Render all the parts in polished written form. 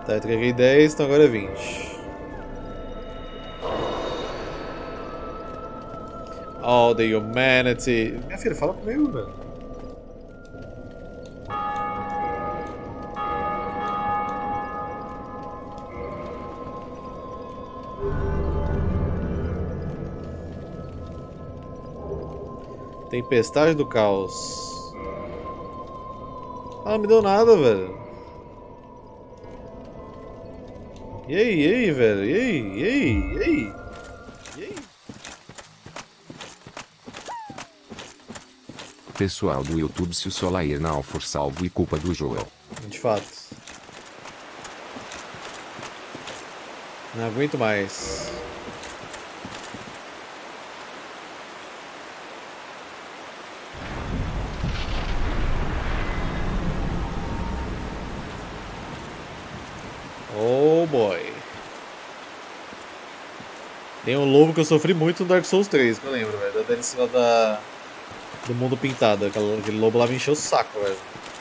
Tá, eu entreguei 10, então agora é 20. All the humanity. Minha filha, fala comigo, velho. Tempestade do caos. Ah, não me deu nada, velho. E aí, velho? E aí? Pessoal do YouTube, se o Solaire não for salvo e culpa do Joel. De fato. Não aguento mais. Oh boy. Tem um lobo que eu sofri muito no Dark Souls 3, que eu lembro, velho. Da DLC lá do mundo pintado. Aquele lobo lá me encheu o saco, velho.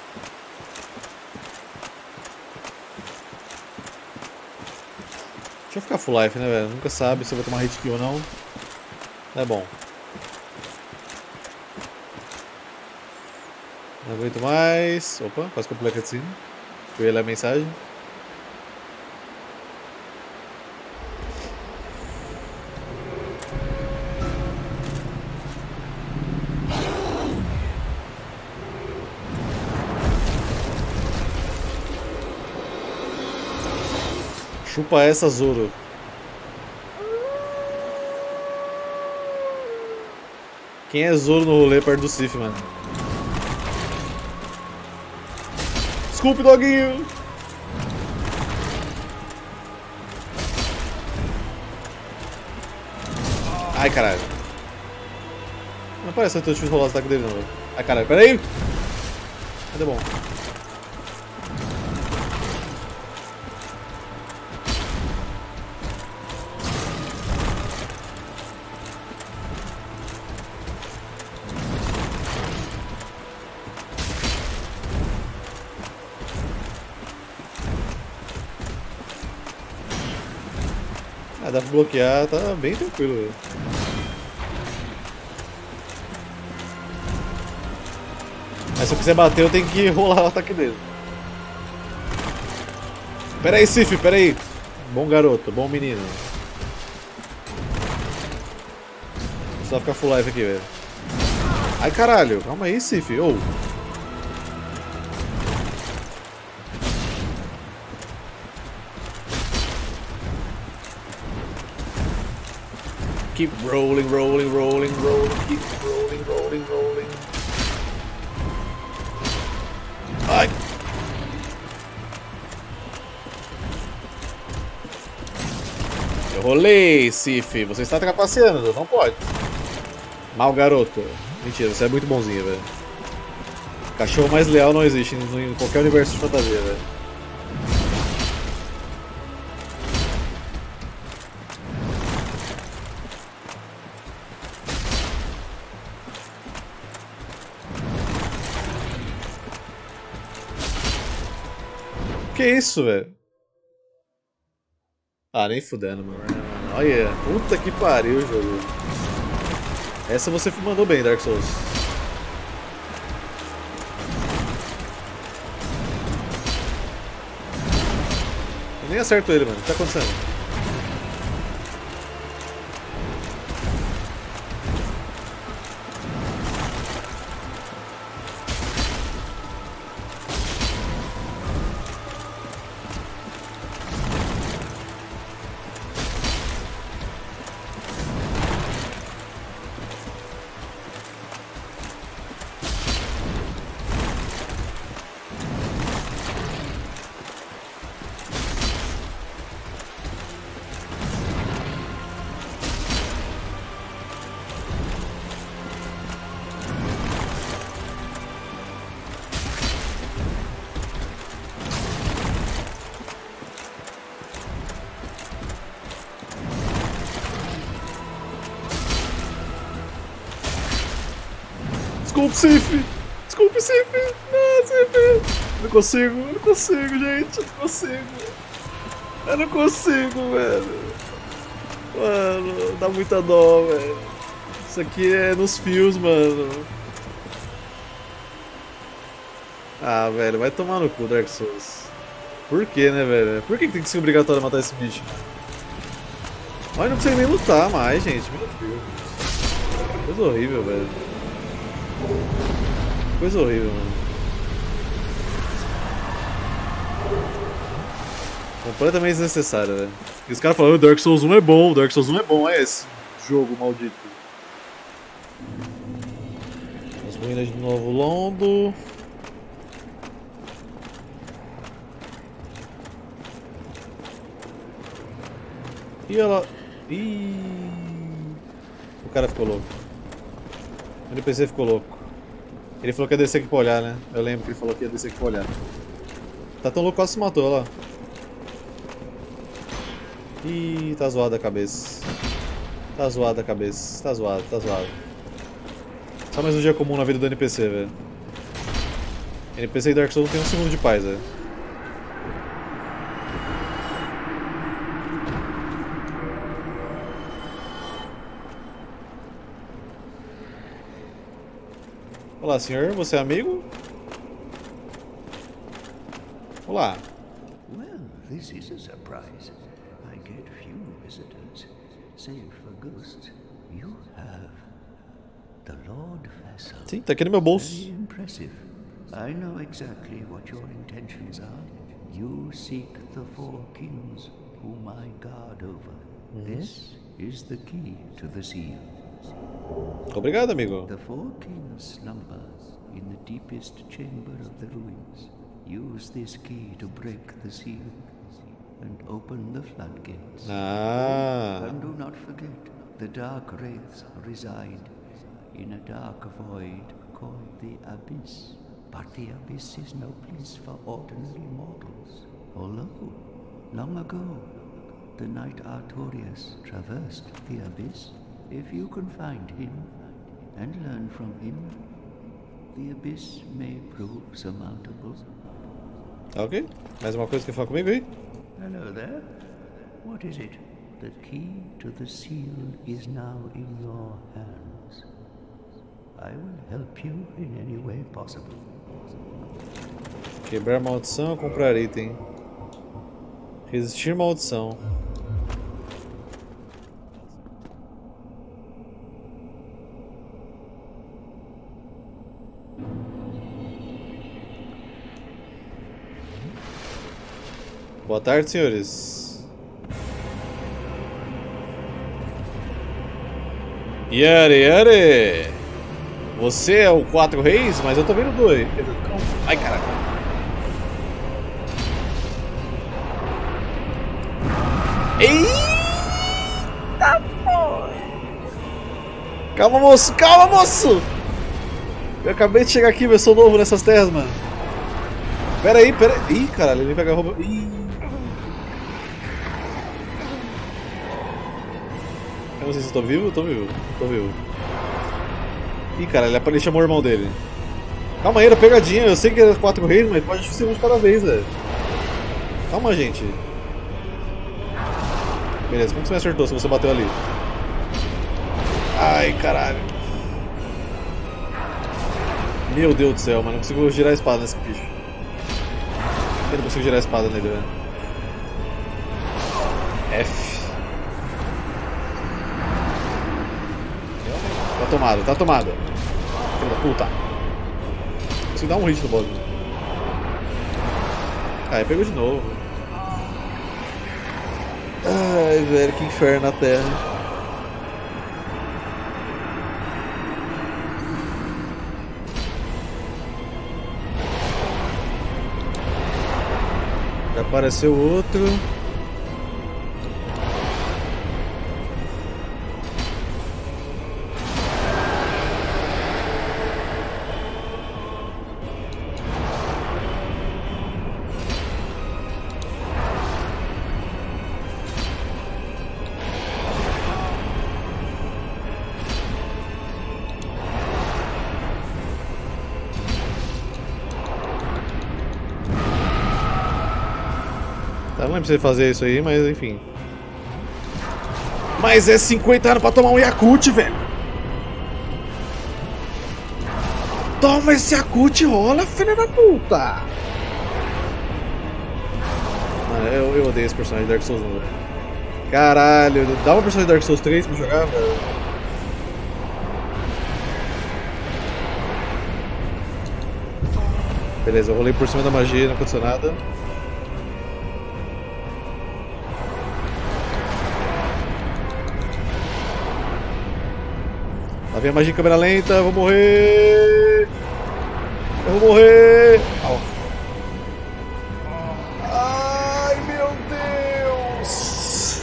Deixa eu ficar full life, né, velho? Nunca sabe se eu vou tomar hit kill ou não. É bom. Não aguento mais. Opa, quase que eu pulei a cutscene. Fui ler a mensagem. Chupa essa, Zoro. Quem é Zoro no rolê perto do Sif, mano? Desculpe, doguinho! Ai, caralho. Não parece que eu tive rolar o ataque dele, não. Ai, caralho, peraí! Cadê bom? Ah, dá pra bloquear, tá bem tranquilo, velho. Mas se eu quiser bater, eu tenho que rolar o ataque dele. Pera aí, Sif, pera aí. Bom garoto, bom menino. Vou só ficar full life aqui, velho. Ai, caralho, calma aí, Sif. Oh. Keep rolling, rolling, rolling, rolling, keep rolling, rolling, rolling. Ai! Eu rolei, Sif. Você está trapaceando, não pode. Mal garoto. Mentira, você é muito bonzinho, velho. Cachorro mais leal não existe em qualquer universo de fantasia, velho. Que isso, velho? Ah, nem fudendo, mano. Olha, puta que pariu, jogo. Essa você mandou bem, Dark Souls. Eu nem acerto ele, mano. O que tá acontecendo? Desculpe, Sif! Desculpe, Sif! Não, Sif! Não consigo, gente, não consigo. Eu não consigo, velho. Mano, dá muita dó, velho. Isso aqui é nos fios, mano. Ah, velho, vai tomar no cu, Dark Souls. Por que, né, velho? Por que tem que ser obrigatório matar esse bicho? Mas não consegue nem lutar mais, gente. Meu Deus. Coisa horrível, velho. Coisa horrível, mano. Completamente desnecessário, velho. E os caras falam, Dark Souls 1 é bom, Dark Souls 1 é bom, é esse jogo maldito. As ruínas de Novo Londo. E ela... Ih... O cara ficou louco. O NPC ficou louco. Ele falou que ia descer aqui pra olhar, né? Eu lembro que ele falou que ia descer aqui pra olhar. Tá tão louco, quase se matou, olha lá. Ih, tá zoada a cabeça. Tá zoada a cabeça. Tá zoado, tá zoado. Só mais um dia comum na vida do NPC, velho. NPC e Dark Souls não tem um segundo de paz, velho. Olá, senhor. Você é amigo? Olá. Well, this is a surprise. I get few visitors, save for ghosts. You have the Lord Vessel. Sim, tá aqui no meu bolso. Very impressive. I know exactly what your intentions are. You seek the four kings whom I guard over. This is the key to the seal. Obrigado, amigo. The four kings slumber in the deepest chamber of the ruins. Use this key to break the seal and open the floodgates. Ah. And do not forget, the dark wraiths reside in a dark void called the Abyss. But the Abyss is no place for ordinary mortals. Although, long ago, the knight Artorias traversed the Abyss. If you can find him and learn from him, the Abyss may prove surmountable. Ok. Mais uma coisa que falar comigo aí? Hello there. What is it? The key to the seal is now in your hands. I will help you in any way possible. Quebrar maldição, comprar item. Resistir maldição. Boa tarde, senhores. Yare, Yare! Você é o 4 Reis, mas eu tô vendo 2. Ai, caraca. Eita, porra! Calma, moço! Calma, moço! Eu acabei de chegar aqui, eu sou novo nessas terras, mano. Pera aí, pera aí. Ih, caralho, ele vai pegar roubo. Ih. Eu não sei se eu tô vivo, eu tô vivo. Tô vivo. Ih, cara, ele chamou o irmão dele. Calma aí, era pegadinha. Eu sei que era 4 reis, mas pode ser um de cada vez, velho. Calma, gente. Beleza, como você me acertou se você bateu ali? Ai, caralho. Meu Deus do céu, mano. Não consigo girar a espada nesse bicho. Eu não consigo girar a espada nele, velho. F. Tá tomado, tá tomado. Filho da puta. Consigo dar um hit no boss. Ah, pegou de novo. Ai, velho, que inferno na terra. Já apareceu outro. Tá Eu não lembro se ele fazia isso aí, mas enfim. Mas é 50 anos pra tomar um Yakult, velho. Toma esse Yakult e rola, filha da puta. Mano, eu odeio esse personagem de Dark Souls 1, velho. Caralho, dá uma personagem de Dark Souls 3 pra jogar, velho. Beleza, eu rolei por cima da magia, não aconteceu nada. Lá vem a magia em câmera lenta, eu vou morrer! Eu vou morrer! Au. Ai meu Deus!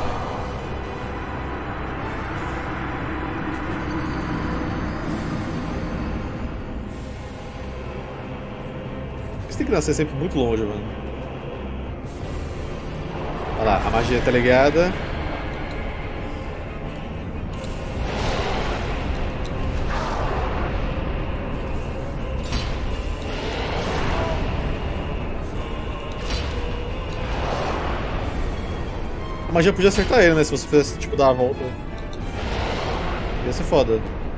Isso tem que nascer sempre muito longe, mano. Olha lá, a magia tá ligada. A magia podia acertar ele, né? Se você fizesse, tipo, dar a volta. Ia ser foda.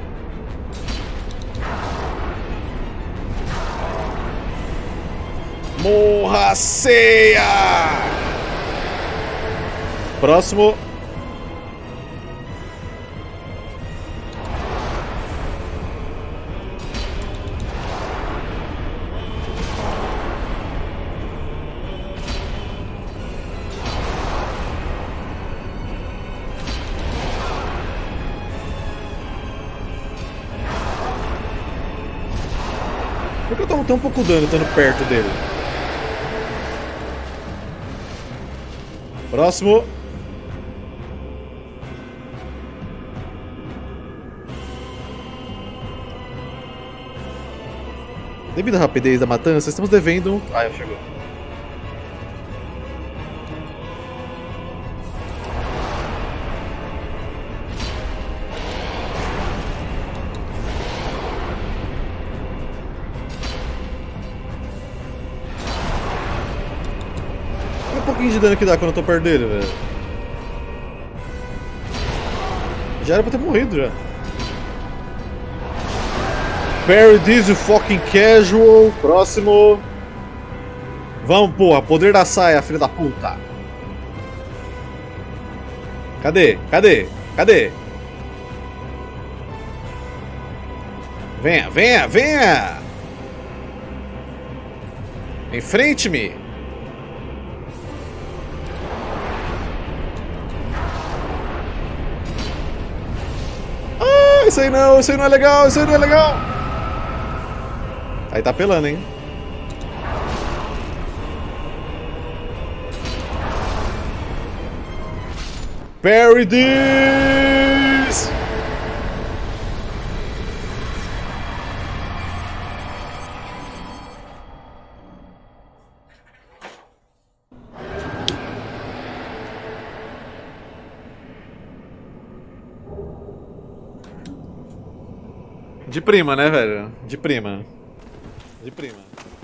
Morra, ceia! Próximo. Por que eu tomo tão pouco dano estando perto dele? Próximo. Devido à rapidez da matança, estamos devendo... Ah, chegou. Olha um pouquinho de dano que dá quando eu tô perto dele, velho. Já era pra ter morrido, já. Parry this, you fucking casual. Próximo. Vamos, porra. Poder da saia, filha da puta. Cadê? Cadê? Cadê? Venha, venha, venha! Enfrente-me! Ah, isso aí não é legal, isso aí não é legal! Aí tá apelando, hein? Parry this! De prima, né, velho? De prima. De prima.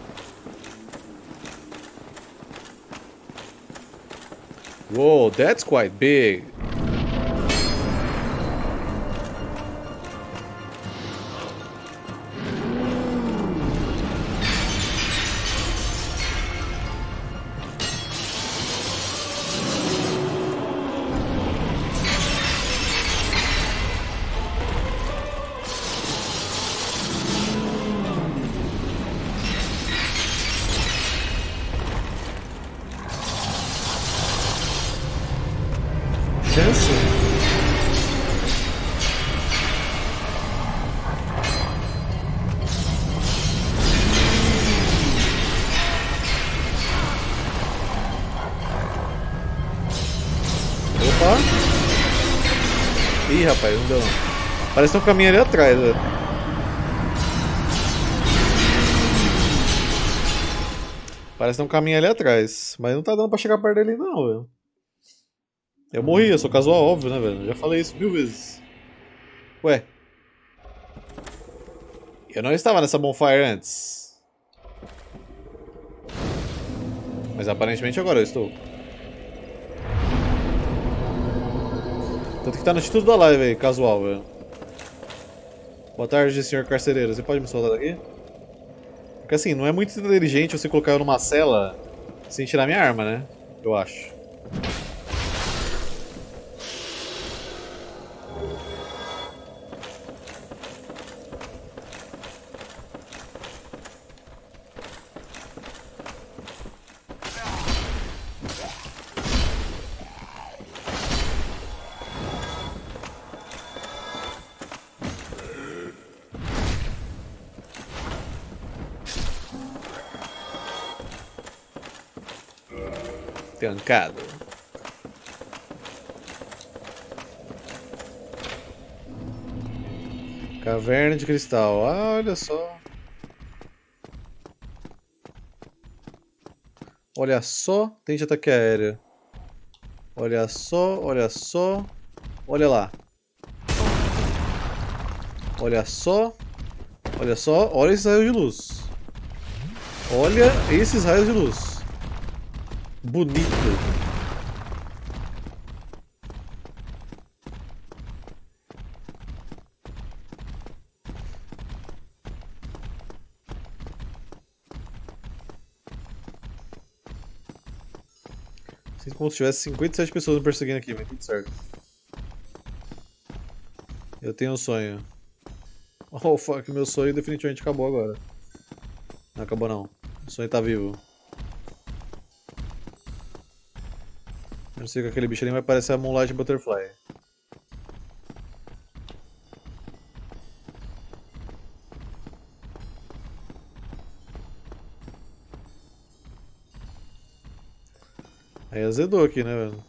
Whoa, that's quite big. Chance? Opa! Ih, rapaz, não deu não. Parece um caminho ali atrás, velho. Parece um caminho ali atrás. Mas não tá dando pra chegar perto dele não, velho. Eu morri, eu sou casual, óbvio, né, velho? Já falei isso 1000 vezes. Ué. Eu não estava nessa bonfire antes. Mas aparentemente agora eu estou. Tanto que tá no título da live aí, casual, velho. Boa tarde, senhor carcereiro. Você pode me soltar daqui? Porque assim, não é muito inteligente você colocar eu numa cela sem tirar minha arma, né? Eu acho. Tancado. Caverna de cristal. Ah, olha só. Olha só. Tente ataque aéreo. Olha só, olha só. Olha lá. Olha só. Olha só. Olha esses raios de luz. Olha esses raios de luz. Bonito. Sinto como se tivesse 57 pessoas me perseguindo aqui, mas tudo certo. Eu tenho um sonho. Oh fuck, meu sonho definitivamente acabou agora. Não acabou não. O sonho tá vivo. Eu não sei que aquele bicho ali vai parecer a Moonlight Butterfly. Aí azedou aqui, né, velho?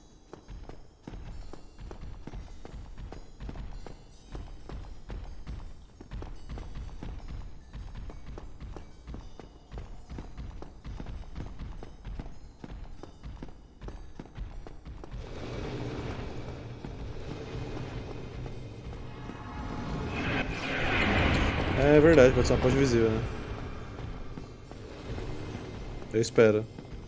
É verdade, pode ser uma ponte visível, né? Eu espero.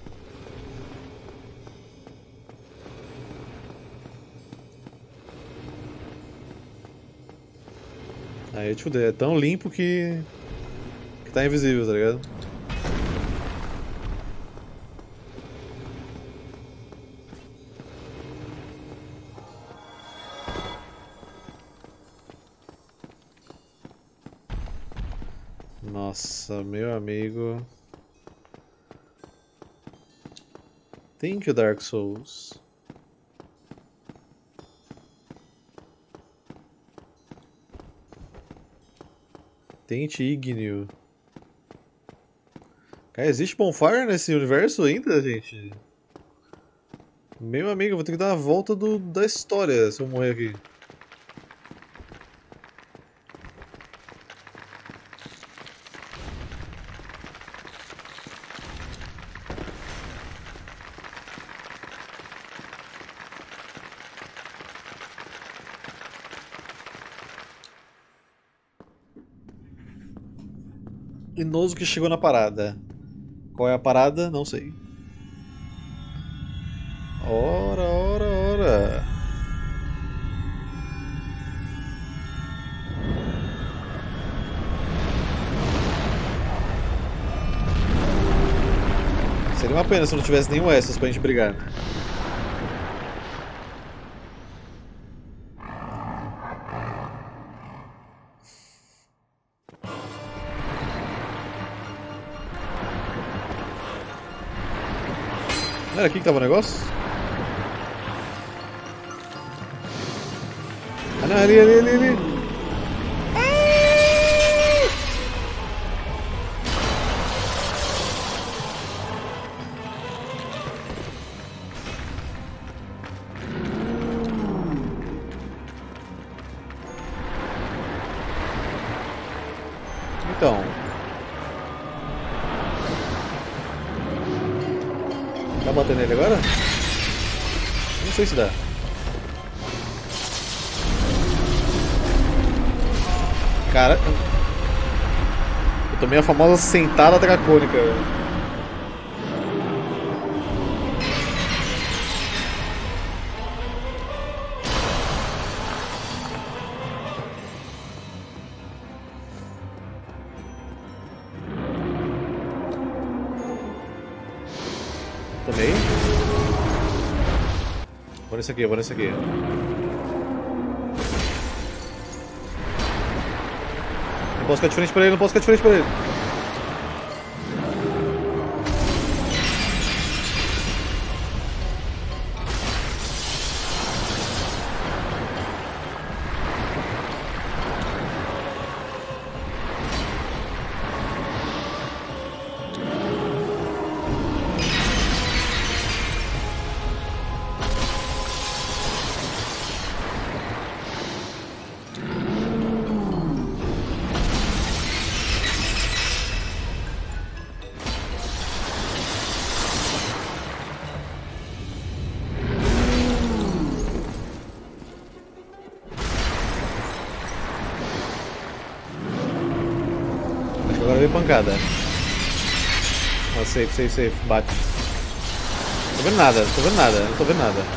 Aí, tipo, é tão limpo que tá invisível, tá ligado? Nossa, meu amigo. Thank you, Dark Souls. Tente Igneo. Cara, existe Bonfire nesse universo ainda, gente? Meu amigo, eu vou ter que dar a volta da história se eu morrer aqui. Inoso que chegou na parada. Qual é a parada? Não sei. Ora, ora, ora. Seria uma pena se não tivesse nenhum Estus pra gente brigar. Não era aqui que tava o negócio? Ah não, ali. Então. Tá batendo ele agora? Não sei se dá. Cara, eu tomei a famosa sentada dracônica. Tomei. Vou nesse aqui, vou nesse aqui. Não posso ficar de frente pra ele, não posso ficar de frente pra ele. Agora vem pancada. Ó, safe, bate. Tô vendo nada, não tô vendo nada.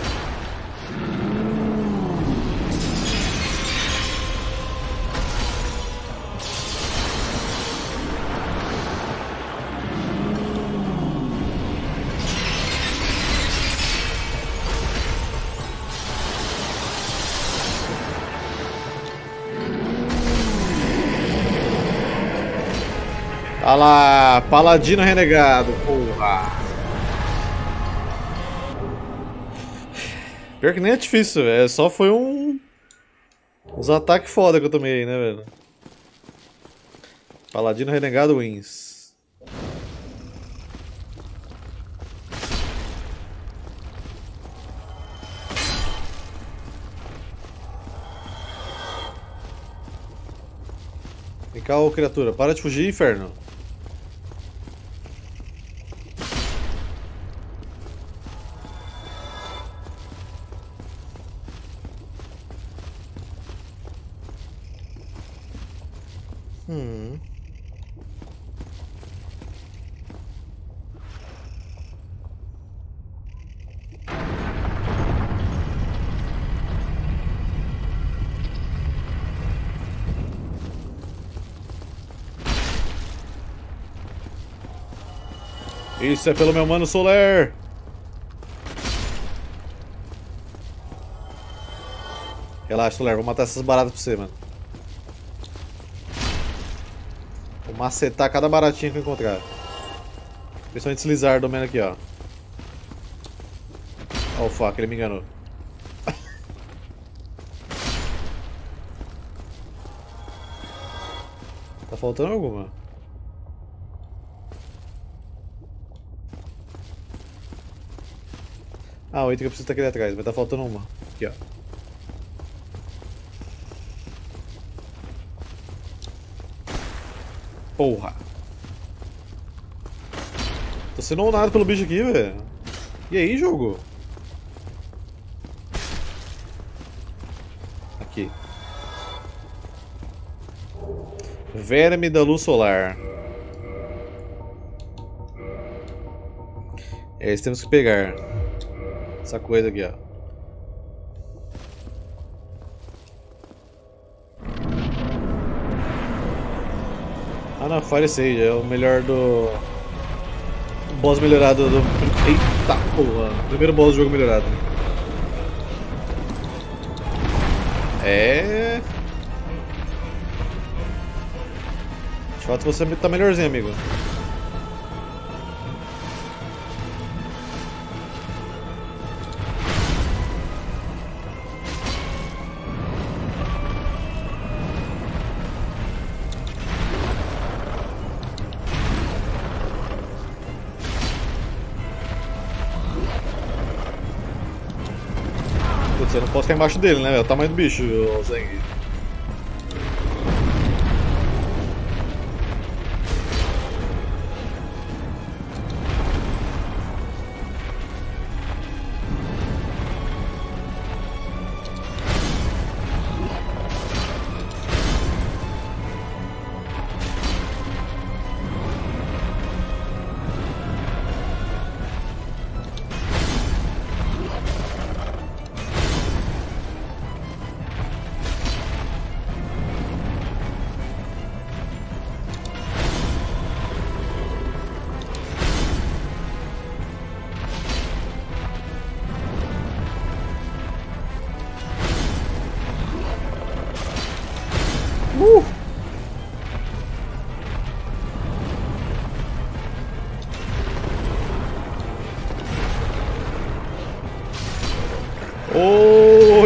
Olha lá, Paladino Renegado, porra. Pior que nem é difícil, velho. Só foi uns ataques foda que eu tomei aí, né, velho? Paladino Renegado wins. Vem cá, ô criatura. Para de fugir, inferno. Isso é pelo meu mano Soler. Relaxa, Soler, vou matar essas baratas pra você, mano. Vou macetar cada baratinha que eu encontrar. Principalmente esse Lizardo do aqui, ó. Oh fuck, ele me enganou. Tá faltando alguma? Ah, o item que eu preciso tá aqui atrás, mas tá faltando uma. Aqui, ó. Porra. Tô sendo onado pelo bicho aqui, velho. E aí, jogo? Aqui. Verme da luz solar. Esse temos que pegar. Essa coisa aqui, ó. Ah não, Fire Sage é o melhor do... O boss melhorado do... Eita porra! Primeiro boss do jogo melhorado. É... De fato você tá melhorzinho, amigo. Putz, eu não posso ficar embaixo dele, né? É o tamanho do bicho, o Zeng.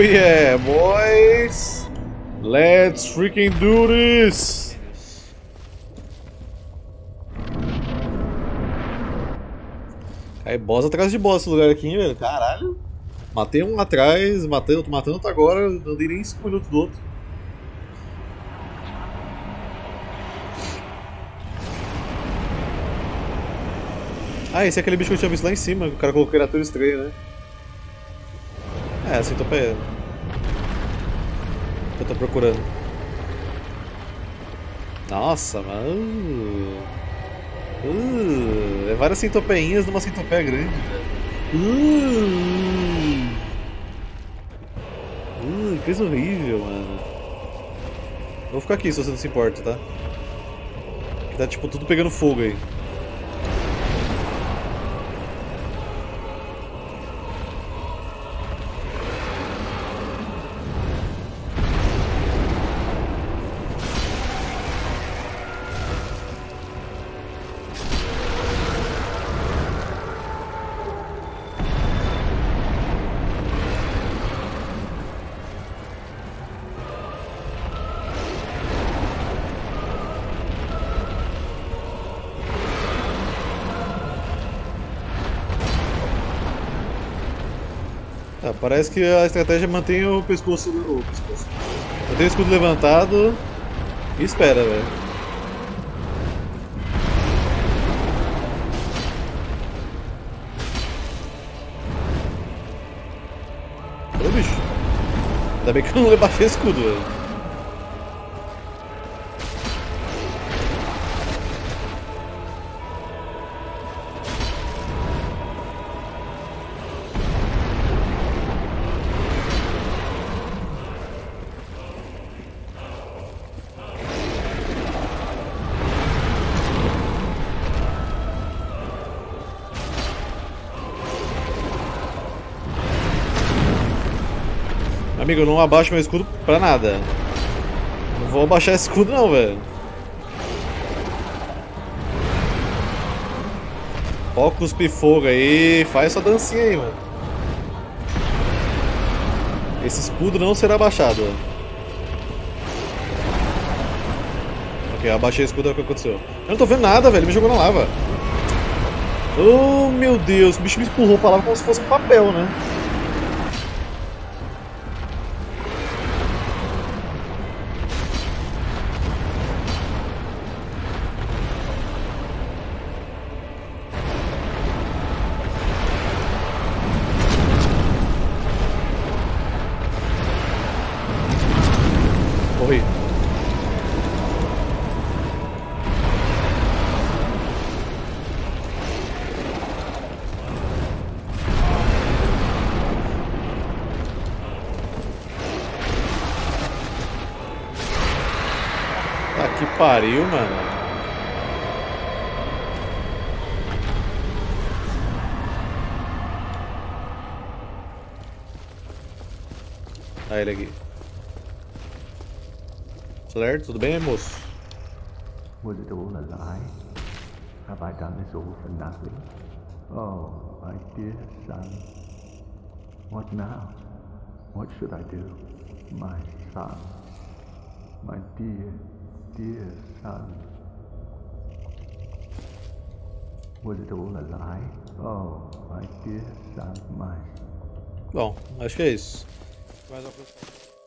yeah, boys! Let's freaking do this! Aí, boss atrás de boss esse lugar aqui, hein, velho? Caralho! Matei um lá atrás, tô matando outro agora, não dei nem 5 minutos do outro. Ah, esse é aquele bicho que eu tinha visto lá em cima, que o cara colocou criatura estranha, né? É, assim, tô pegando. Que eu tô procurando. Nossa, mano. É várias centopeinhas numa centopeia grande, velho. Que coisa horrível, mano. Eu vou ficar aqui se você não se importa, tá? Que tá tipo tudo pegando fogo aí. Tá, parece que a estratégia mantém o pescoço. Mantém o escudo levantado e espera, velho. Ô bicho. Ainda bem que eu não baixei o escudo, velho. Amigo, eu não abaixo meu escudo pra nada. Não vou abaixar esse escudo não, velho. Ó, cuspe fogo aí, faz sua dancinha aí, mano. Esse escudo não será abaixado. Ok, eu abaixei o escudo, é o que aconteceu. Eu não tô vendo nada, velho, me jogou na lava. Oh, meu Deus, o bicho me empurrou pra lava como se fosse um papel, né? Corri. Tá que pariu, mano. Ah, ele aqui. Certo, tudo bem, moço? Was it all a lie? Have I done this all for nothing? Oh, my dear son. What now? What should I do? My son. My dear, dear son. Was it all a lie? Oh, my dear son, my... Bom, acho que é isso. Mais uma coisa.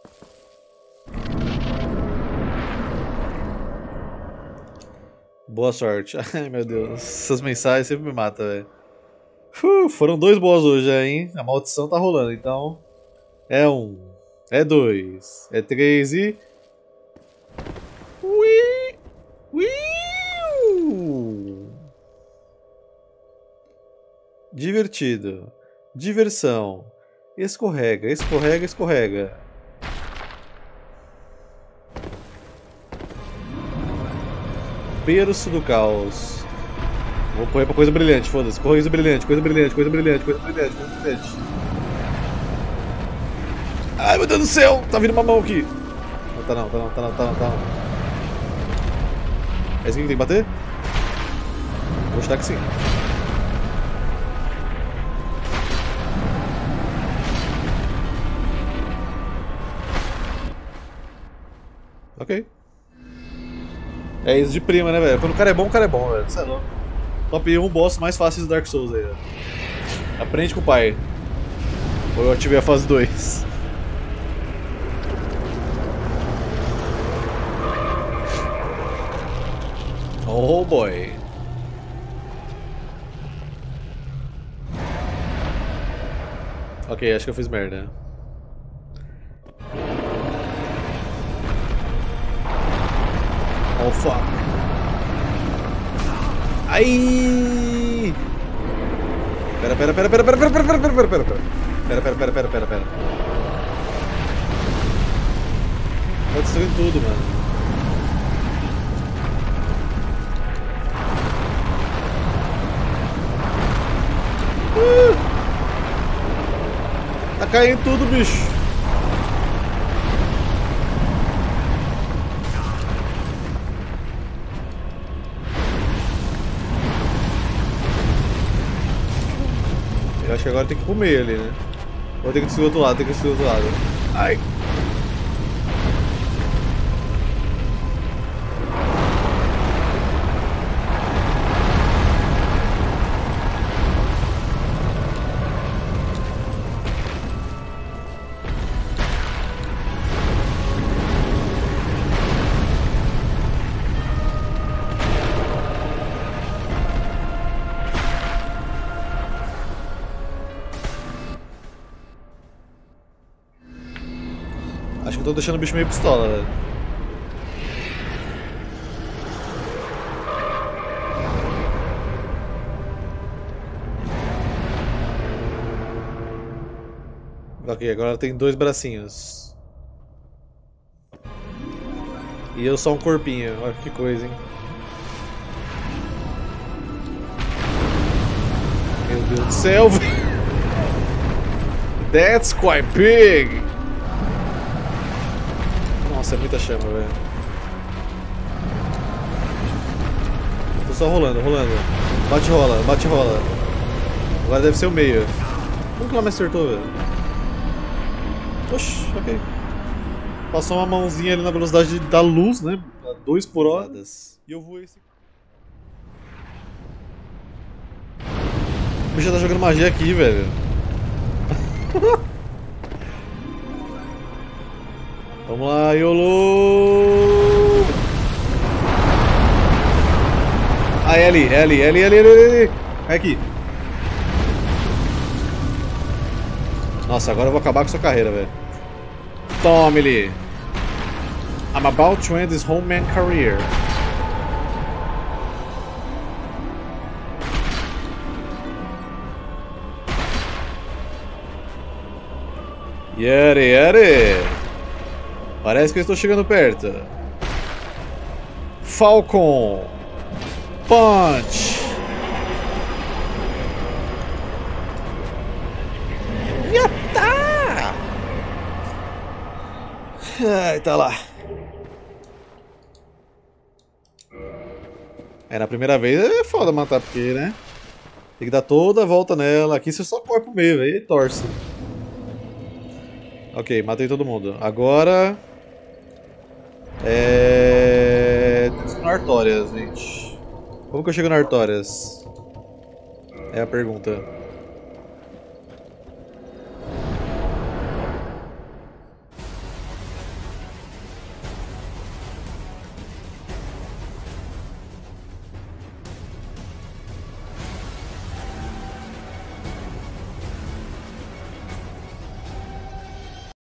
Boa sorte. Ai, meu Deus. Essas mensagens sempre me matam, velho. Foram 2 boss hoje, hein? A maldição tá rolando, então... É 1. É 2. É 3 e... Ui! Ui! Divertido. Diversão. Escorrega, escorrega, escorrega. Berço do caos. Vou correr pra coisa brilhante, foda-se. Coisa brilhante, coisa brilhante, coisa brilhante, coisa brilhante, coisa brilhante. Ai, meu Deus do céu! Tá vindo uma mão aqui. Não tá não, tá não, tá não, tá não, tá não. É assim que tem que bater? Vou chutar que sim. Ok. É isso de prima, né, velho? Quando o cara é bom, velho. Você é louco. Top 1 boss mais fácil do Dark Souls aí, velho. Aprende com o pai. Ou eu ativei a fase 2. Oh boy. Ok, acho que eu fiz merda. Oh fuck. Ai! Pera. Tá destruindo tudo, mano. Tá caindo tudo, bicho. Eu acho que agora tem que ir pro meio ali, né? Ou tem que destruir o outro lado, Ai! Acho que eu tô deixando o bicho meio pistola, velho. Ok, agora tem 2 bracinhos. E eu só um corpinho. Olha que coisa, hein? Meu Deus do céu! That's quite big! Nossa, é muita chama, velho. Tô só rolando. Bate rola. Agora deve ser o meio. Como que ela me acertou, velho? Oxi, ok. Passou uma mãozinha ali na velocidade da luz, né? A 2 por hora. E eu voei esse. O bicho já tá jogando magia aqui, velho. Vamos lá, YOLO! Ah, é ali. É aqui. Nossa, agora eu vou acabar com sua carreira, velho. Tome ele. I'm about to end his homeman career. Yare. Parece que eu estou chegando perto. Falcon. Punch. Yata! Ai, tá lá. É, na primeira vez é foda matar, porque, né? Tem que dar toda a volta nela. Aqui você só corre pro meio, velho, e torce. Ok, matei todo mundo. Agora... Temos que ir no Artorias, gente. Como que eu chego no Artorias? É a pergunta.